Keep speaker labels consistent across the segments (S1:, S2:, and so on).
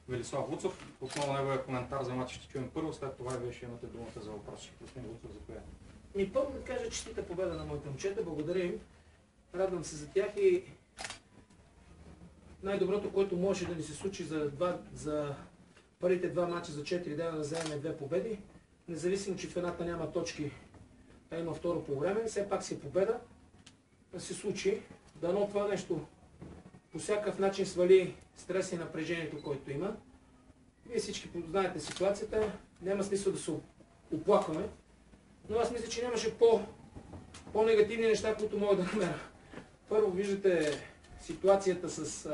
S1: Велислав Вуцов. Отново неговия коментар за матча ще чуем първо, след това вие ще имате думата за въпрос. Ще пуснем Вуцов, заповядайте.
S2: И първо да кажа честита победа на моите момчета, благодаря им. Радвам се за тях и най-доброто, което може да ни се случи за първите два мача за 4 дена да вземем 2 победи. Независимо, че в едната няма точки, а има второ по време, все пак си е победа да се случи. Дано това нещо по всякакъв начин свали стрес и напрежението, което има. Вие всички знаете ситуацията, няма смисъл да се оплакваме, но аз мисля, че нямаше по-негативни неща, които мога да намеря. Първо виждате ситуацията с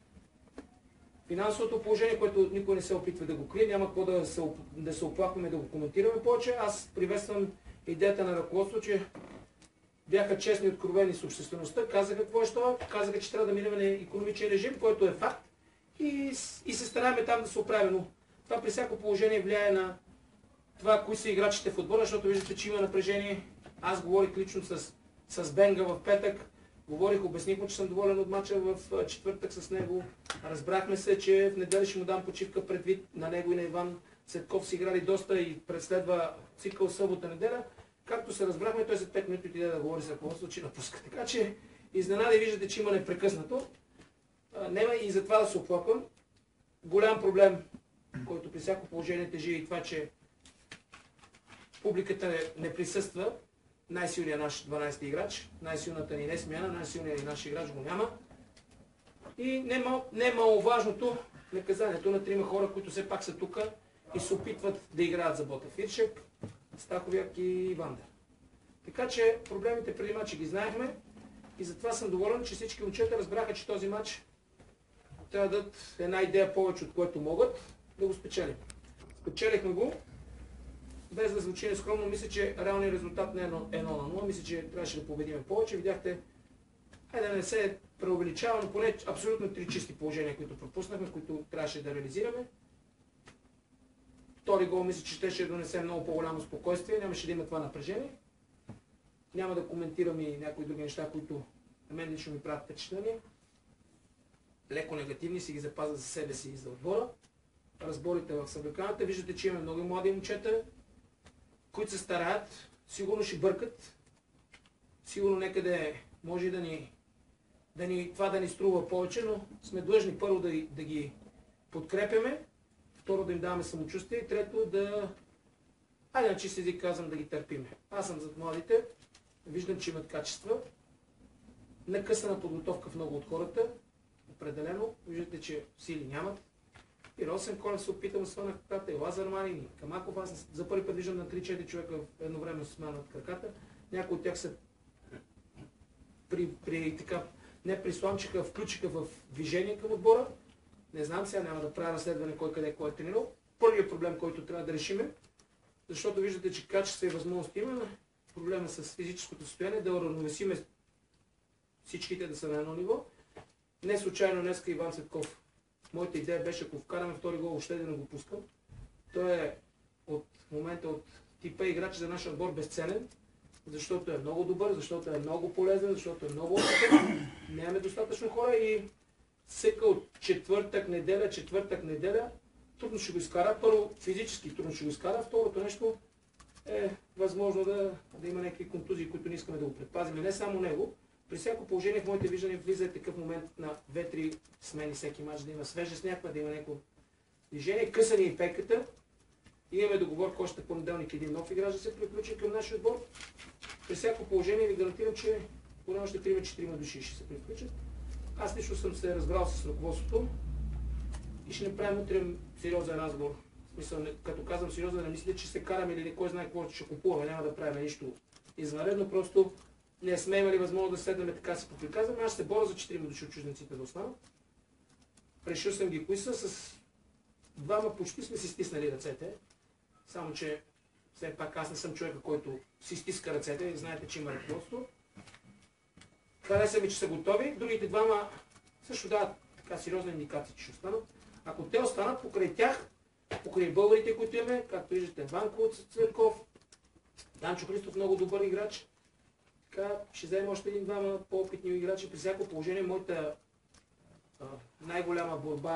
S2: финансовото положение, което никой не се опитва да го крие, няма какво да се оплакваме, да го коментираме повече. Аз приветствам идеята на ръководство, че бяха честни и откровени с обществеността, казаха какво е това, казаха, че трябва да минем на икономичен режим, който е факт и се стараем там да се оправим. Но това при всяко положение влияе на това, кои са играчите в отбора, защото виждате, че има напрежение. Аз говорих лично с Бенга в петък, обясних му, че съм доволен от мача в четвъртък с него. Разбрахме се, че в неделя ще му дам почивка предвид на него и на Иван Цветков си играли доста и преследва цикъл събота-неделя. Както се разбрахме, той след 5 минути отиде да говори за ръководство, че напуска. Така че изненади виждате, че има непрекъснато. Нема и за това да се оплаквам. Голям проблем, който при всяко положение тежи и това, че публиката не присъства. Най-силният наш 12-ти играч, най-силната ни не смяна, най-силният ни наш играч го няма. И не маловажното наказанието на трима хора, които все пак са тук и се опитват да играят за Ботев. Иршек, Стаховяк и Вандер. Така че проблемите преди матча ги знаехме и затова съм доволен, че всички момчета разбраха, че този матч трябва да дадат една идея повече, от което могат да го спечелим. Спечелихме го, без да звучи нескромно, мисля, че реалният резултат не е 1-0. Мисля, че трябваше да победим повече. Видяхте, хайде да не се преувеличава, но поне абсолютно 3 чисти положения, които пропуснахме, които трябваше да реализираме. Втори гол мисля, че ще донесе много по-голямо спокойствие, нямаше да има това напрежение. Няма да коментирам и някои други неща, които на мен лично ми правят впечатление. Леко негативни, си ги запазят за себе си и за отбора. Разборите в съблеканата, виждате, че имаме много млади момчета, които се стараят, сигурно ще бъркат, сигурно някъде може това да ни струва повече, но сме длъжни първо да ги подкрепяме, второ да им даваме самочувствие и трето айде на чист език казвам да ги търпиме. Аз съм зад младите, виждам, че имат качества, накъсана подготовка в много от хората, определено, виждате, че сили нямат. И Росен Колев се опитам да свъна краката, и Лазар Манин, и Камаков. Аз за първи път виждам на 3-4 човека едновременно се сманат краката. Някои от тях са не присламчиха, включиха в движение към отбора. Не знам, сега няма да правя разследване кой къде кой е тренирал. Първият проблем, който трябва да решиме, защото виждате, че качества и възможности има, проблема с физическото състояние, да уравновесиме всичките да са на едно ниво. Не случайно днеска Иван Цветков. Моята идея беше, ако вкараме втори гол, още да не го пускам. Той е от момента от типа играч за нашия отбор безценен, защото е много добър, защото е много полезен, защото е много опитен. Нямаме достатъчно хора и всека от четвъртък неделя, трудно ще го изкара. Първо, физически трудно ще го изкара, второто нещо е възможно да има някакви контузии, които не искаме да го предпазим. Не само него. При всяко положение в моите виждания влиза е такъв момент на 2-3 смени всеки мач, да има свежест някаква, да има някакво движение. Късани и пеката. Имаме договорка още понеделник един нов играч да се приключи към нашия отбор. При всяко положение ви гарантирам, че поне още 3-4 души ще се приключат. Аз лично съм се разбрал с ръководството и ще направим утре сериозен разговор. В смисъл, като казвам сериозен, не мисля, че се караме или кой знае какво ще купуваме, няма да правим нищо извънредно, просто не сме имали възможност да седнем така си поприказваме. Аз се боря за 4 души от чужденците да останат. Решил съм ги кои са, с двама почти сме си стиснали ръцете. Само че все пак аз не съм човека, който си стиска ръцете и знаете, че има ръководство. Хареса ми, че са готови. Другите двама също дават така сериозна индикация, че ще останат. Ако те останат покрай тях, покрай българите, които имаме, както виждате, Ванко Цветков, Данчо Христов, много добър играч. Така, ще вземем още един-двама по-опитни играчи. При всяко положение, моята най-голяма борба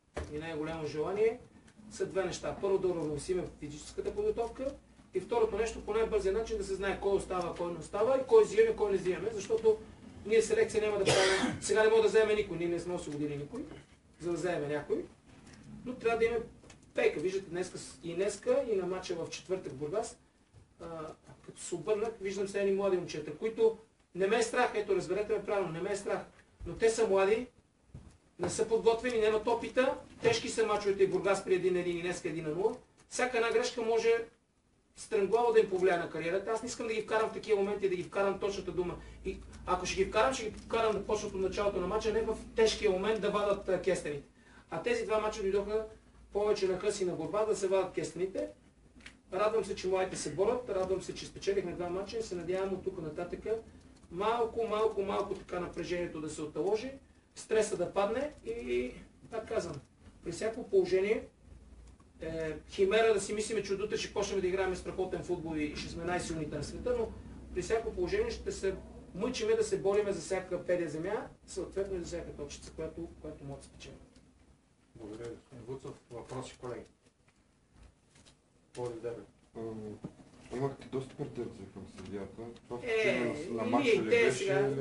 S2: и най-голямо желание са две неща. Първо да уравновесим физическата подготовка и второто нещо по най-бързия начин да се знае кой остава, кой не остава и кой взимаме, кой не взимаме, защото ние селекция няма да правим. Сега не мога да вземем никой, ние не сме освободили никой, за да вземем някой, но трябва да имаме пейка. Виждате днеска и на матча в четвъртък в Бургас, като се обърнах, виждам се едни млади момчета, които не ме е страх, ето разберете ме правилно, не ме е страх, но те са млади, не са подготвени, нямат опита, тежки са мачовете и Бургас при 1-1 и днеска 1-0. Всяка една грешка може стръмглаво да им повлияе на кариерата. Аз не искам да ги вкарам в такива моменти, да ги вкарам точната дума. И ако ще ги вкарам да почнат от началото на мача, не в тежкия момент да вадат кестените. А тези два мача дойдоха повече на хъс и на борба да се вадат кестените. Радвам се, че младите се борят, радвам се, че спечелихме два мача и се надявам от тук нататък малко така напрежението да се отложи, стреса да падне и, пак казвам, при всяко положение химера да си мислиме, че от утре ще почнем да играем страхотен футбол и ще сме най-силните на света, но при всяко положение ще се мъчиме да се бориме за всяка педия земя, съответно и за всяка точица, която може да спечелим.
S1: Благодаря, господин Вуцов. Въпроси, колеги? Води тебе.
S3: Имахте доста претенции към съдията. Това на
S2: ние
S3: матча ли беше?
S2: сега...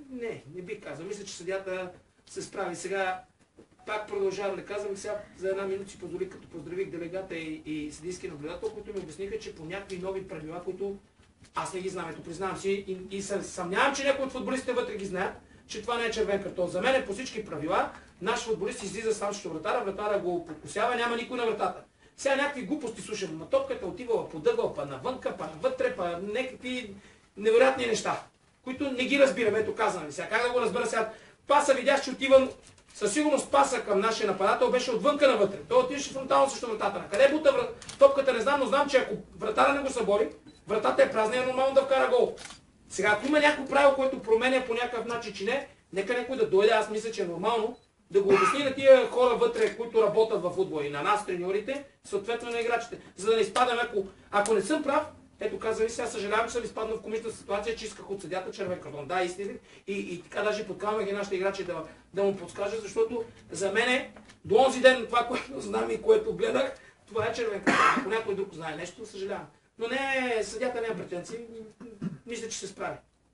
S2: Не бих казал. Мисля, че съдията се справи. Сега пак продължавам да казвам, сега за една минута си позволих, като поздравих делегата и съдийски наблюдател, които ми обясниха, че по някакви нови правила, които аз не ги знам, ето признавам си и се съмнявам, че някои от футболистите вътре ги знаят, че това не е червен картон. За мен е по всички правила, наш футболист излиза сам срещу вратара, вратара го подкосява, няма никой на вратата. Сега някакви глупости слушам, на топката отивала по дъгъл, па навънка, па навътре, па някакви невероятни неща, които не ги разбирам. Ето казвам ви сега. Как да го разбера сега? Паса видях, че отивам, със сигурност паса към нашия нападател беше отвънка навътре. Той отиваше фронтално срещу вратата. На къде бута топката не знам, но знам, че ако вратара не го събори, вратата е празна и е нормално да вкара гол. Сега, ако има някакво правило, което променя по някакъв начин, че не, нека някой да дойде, аз мисля, че е нормално, да го обясни на тия хора вътре, които работят във футбола и на нас, треньорите, съответно на играчите. За да не изпадаме, ако не съм прав, ето казвам ви сега, съжалявам, че съм изпаднал в комична ситуация, че исках от съдята червен картон. Да, истина. И така даже подкамвах и нашите играчи да му подскажа, защото за мен до онзи ден това, което знам и което гледах, това е червен картон. Ако някой друг знае нещо, съжалявам. Но не, съдята няма претенции. Мисля, че се справи.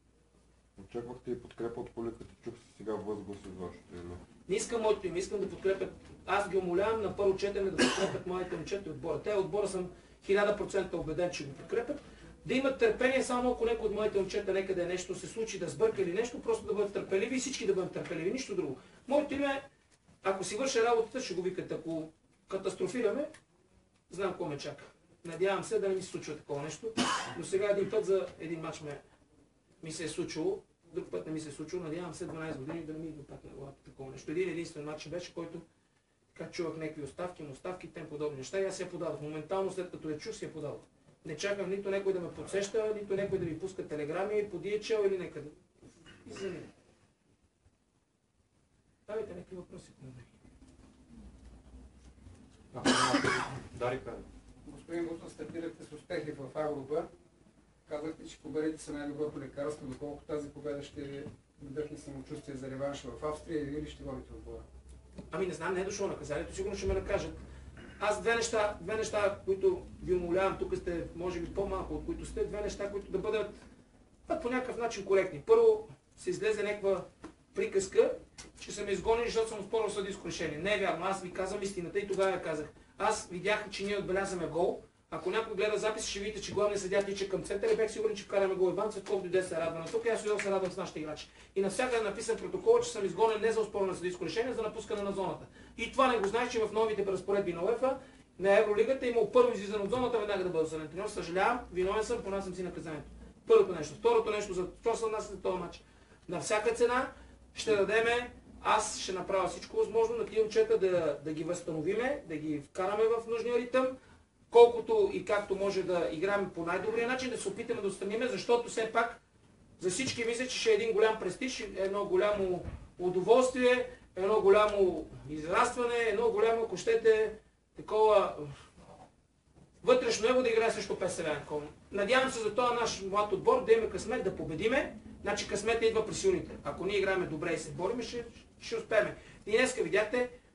S3: Очаквахте и подкрепа от публиката, чух се сега възглас от вашето име.
S2: Не искам моето име, искам да подкрепят. Аз ги умолявам на първо четене да подкрепят моите момчета отбора. Те отбора съм 1000% убеден, че го подкрепят. Да имат търпение, само ако някой от моите момчета някъде нещо се случи, да сбърка или нещо, просто да бъдат търпеливи и всички да бъдат търпеливи, нищо друго. Моето име, ако си върша работата, ще го викат. Ако катастрофираме, знам какво ме чака. Надявам се да не ми се случва такова нещо, но сега един път за един мач ми се е случило, друг път не ми се е случило, надявам се 12 години да не ми идва пак на главата такова нещо. Един единствен мач беше, който така чувах някакви оставки, тем подобни неща и аз я подадох. Моментално след като я чух, си я подадох. Не чакам нито някой да ме подсеща, нито някой да ми пуска телеграми, по DHL или някъде. И за мен. Давайте някакви въпроси.
S1: Дари Педо.
S4: Господин Гусов, стартирахте с успехи в А група. Казахте, че победите са най-доброто лекарство, доколко тази победа ще вдъхне самочувствие за реванш в Австрия или ще водите отбора?
S2: Ами не знам, не е дошло наказанието, сигурно ще ме накажат. Аз две неща, които ви умолявам, тук сте, може би по-малко от които сте, две неща, които да бъдат по някакъв начин коректни. Първо, се излезе някаква приказка, че са ме изгонили, защото съм спорил съдийско решение. Не е вярно, аз ви казвам истината и тогава я казах. Аз видях, че ние отбелязваме гол. Ако някой гледа запис, ще видите, че главният съдия тича към центъра и бях сигурен, че вкараме гол. Иван Цветков дойде се радва на тук и аз се радвам с нашите играчи. И навсякъде е написан протокол, че съм изгонен не за оспорване на съдийско решение, а за напускане на зоната. И това не го знаеш, че в новите разпоредби на УЕФА на Евролигата има първо излизане от зоната, веднага да бъда съден треньор. Съжалявам, виновен съм, понасям си наказанието. Първото нещо. Второто нещо, за това се отнася за този матч. На всяка цена ще дадеме, аз ще направя всичко възможно на тия момчета да ги възстановиме, да ги вкараме в нужния ритъм, колкото и както може да играем по най-добрия начин, да се опитаме да отстраниме, защото все пак за всички мисля, че ще е един голям престиж, едно голямо удоволствие, едно голямо израстване, едно голямо, ако щете, такова вътрешно его да играе срещу ПСВ. Надявам се за този наш млад отбор да имаме късмет да победиме. Значи късметът идва при силните. Ако ние играем добре и се борим, ще успеем. И днеска видяхте,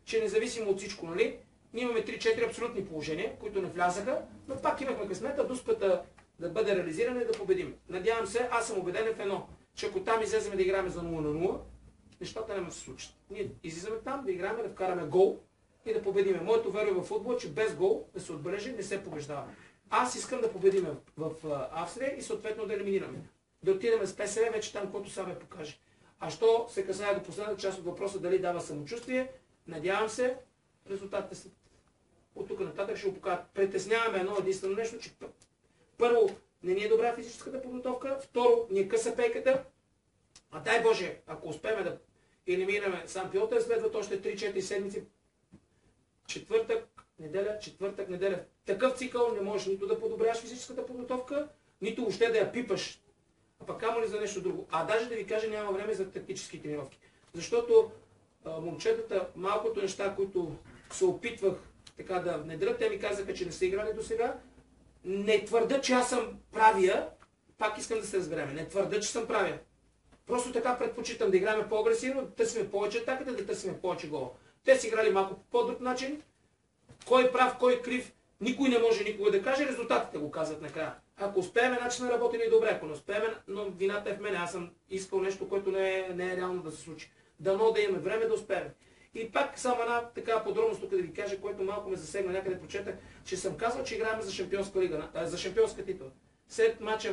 S2: че независимо от всичко, нали, ние имаме 3-4 абсолютни положения, които не влязаха, но пак имахме късмета дуспата да бъде реализирана и да победим. Надявам се, аз съм убеден в едно, че ако там излеземе да играем за 0-0, нещата няма да се случат. Ние излизаме там да играем, да вкараме гол и да победиме. Моето веро в футбол е, че без гол да се отбележи, не се побеждава. Аз искам да победим в Австрия и съответно да елиминираме. Да отидем с ПСВ, вече там, който Сабе покаже. А що се касае до последната част от въпроса, дали дава самочувствие, надявам се, резултатите са от тук нататък ще го покажат. Притесняваме едно единствено нещо, че първо, не ни е добра физическата подготовка, второ, ни е къса пейката, а дай Боже, ако успеем да елиминираме сам Пилотър, следват още 3-4 седмици, четвъртък, неделя. Такъв цикъл не можеш нито да подобряваш физическата подготовка, нито въобще да я пипаш, а пък камо ли за нещо друго. А даже да ви кажа, няма време за тактически тренировки. Защото момчетата, малкото неща, които се опитвах така да внедрят, те ми казаха, че не са играли до сега. Не твърда, че аз съм правия, пак искам да се разбереме. Не твърда, че съм правия. Просто така предпочитам да играем по-агресивно, да търсим повече атаката, да търсим повече гола. Те си играли малко по по-друг начин. Кой е прав, кой е крив, никой не може никога да каже, резултатите го казват накрая. Ако успеем, начин на работили добре, ако не успеем, но вината е в мен. Аз съм искал нещо, което не е реално да се случи. Дано да имаме време да успеем. И пак само една такава подробност тук да ви кажа, което малко ме засегна, някъде прочетах, че съм казал, че играем за шампионска лига, за шампионска титла. След мача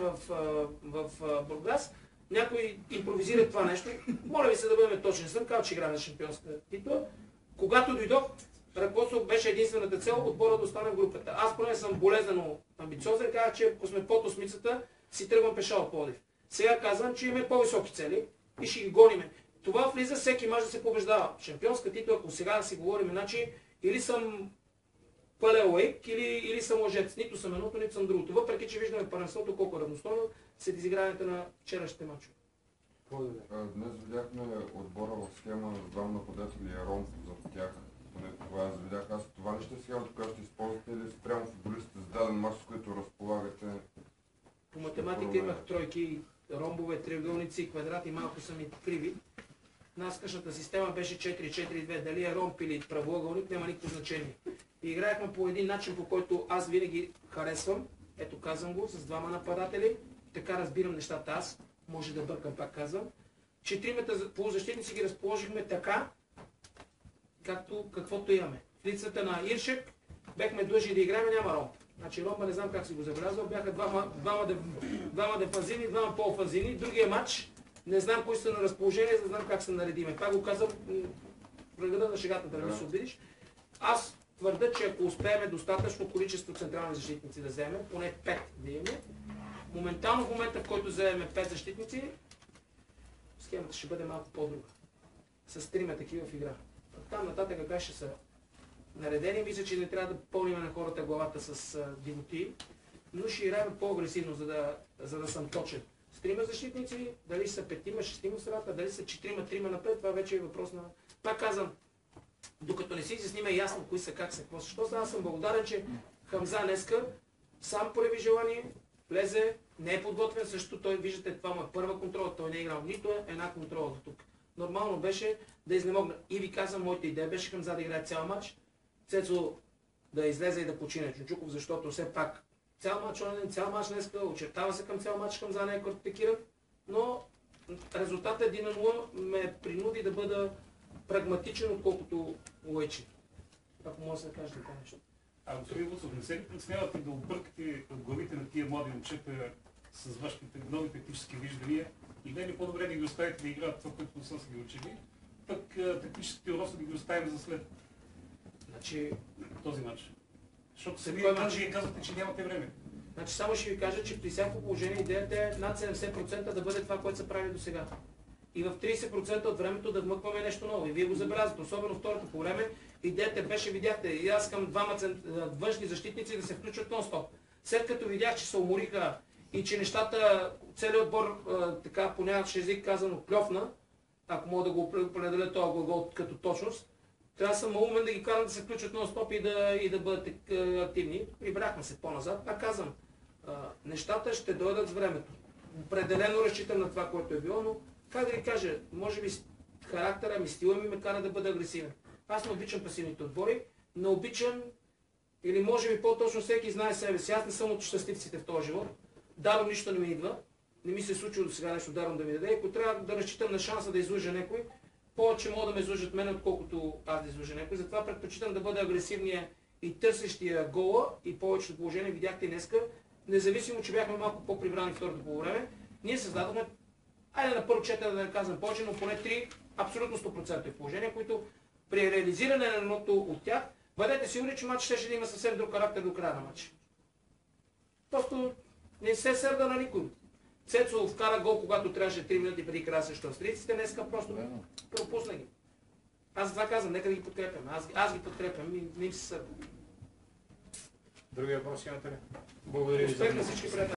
S2: в Бургас, някой импровизира това нещо. Моля ви се да бъдем точни, съм казал, че играем за шампионска титла. Когато дойдох, ръководството беше единствената цел отбора да остане в групата. Аз поне съм болезнено амбициозен, казах, че ако сме под осмицата, си тръгвам пеша от Пловдив. Сега казвам, че имаме по-високи цели и ще ги гониме. Това влиза всеки мач да се побеждава. Шампионска титла, ако сега да си говорим, иначе или съм палеолейк, или съм лъжец. Нито съм едното, нито съм другото. Въпреки, че виждаме първенството колко е равностойно след изиграването на вчерашните мачове.
S3: Днес видяхме отбора в схема с двама нападатели и Ром зад тях. Поне това аз видях. Аз това ли ще сега, кога ще използвате или спрямо футболистите с даден мач, с който разполагате?
S2: По математика имах тройки, ромбове, триъгълници, квадрати, малко са ми криви. Наскашната система беше 4-4-2. Дали е ромб или правоъгълник, няма никакво значение. И играехме по един начин, по който аз винаги харесвам. Ето казвам го, с двама нападатели. Така разбирам нещата аз. Може да бъркам, пак казвам. Четиримата полузащитници ги разположихме така, каквото имаме. В лицата на Иршек бехме длъжни да играем, няма ромб. Значи ромба не знам как си го забелязал. Бяха двама дефанзивни, двама по-офанзивни. Другия матч не знам кои са на разположение, за да знам как се наредиме. Пак го казвам, врагата на шегата, да не се обидиш. Аз твърда, че ако успеем достатъчно количество централни защитници да вземем, поне 5 да имаме, моментално в момента, в който вземем 5 защитници, схемата ще бъде малко по-друга. С трима такива в игра. Там нататък как ще са наредени, мисля, че не трябва да пълним на хората главата с дивоти, но ще играем по-агресивно, за да съм точен. С трима защитници, дали са 5-6 в средата, дали са 4-3 напред, това вече е въпрос на... Пак казвам, докато не си изясниме ясно кои са, как са, какво са. Защото аз съм благодарен, че Хамза днеска сам прояви желание, влезе, не е подготвен, също той, виждате, това му е първа контрола, той не е играл нито една контрола до тук. Нормално беше да изнемогна. И ви казвам, моята идея беше Хамза да играе цял матч, Цецо да излезе и да почине Чучуков, защото все пак цял матч днеска, очертава се към цял матч, Хамза не е картекиран, но резултатът 1-0 ме принуди да бъда прагматичен, отколкото лойчи. Ако може да се каже така нещо.
S5: Господин Вусов, не се ли притеснявате да объркате от главите на тия млади момчета с вашите нови тактически виждания и не е ли по-добре да ги оставите да играят това, което са ги учили, пък тактическите уроци да ги оставим за след този матч? Защото самия матч вие казвате, че нямате време.
S2: Значи само ще ви кажа, че при всяко положение идеята е над 70% да бъде това, което са правили до сега. И в 30% от времето да вмъкваме нещо ново. И вие го забелязвате, особено второто по време. Идеята беше, видяхте, и аз искам двама външни защитници да се включват нон-стоп. След като видях, че се умориха и че нещата, целият отбор, така по някакъв език казано, кльофна, ако мога да го определя този глагол като точност, трябва да съм умен да ги карам да се включат нон-стоп и да бъдат активни. Прибрахме се по-назад. Пак казвам, нещата ще дойдат с времето. Определено разчитам на това, което е било, но как да ви кажа, може би характера ми, стила ми ме кара да бъда агресивен. Аз не обичам пасивните отбори, не обичам, или може би по-точно всеки знае себе си. Аз не съм от щастливците в този живот. Даром нищо не ми идва. Не ми се е случило до сега нещо даром да ми даде. Ако трябва да разчитам на шанса да излъжа някой, повече могат да ме излъжат мен, отколкото аз да излъжа някой. Затова предпочитам да бъда агресивния и търсещия гола и повечето положение. Видяхте и днеска, независимо, че бяхме малко по-прибрани второто полувреме, ние създадохме, айде на първо четене да не казвам повече, но поне 3 абсолютно 100% положения, които при реализиране на едното от тях, бъдете сигурни, че матч ще да има съвсем друг характер до края на матча. Просто не се сърда на никой. Цецо вкара гол, когато трябваше 3 минути преди края срещу австрийците, днеска просто пропусна ги. Аз това казвам, нека да ги подкрепям. Аз ги подкрепям и не им се сърда.
S1: Други въпроси имате ли? Благодаря ви за
S2: Успех на всички приятели.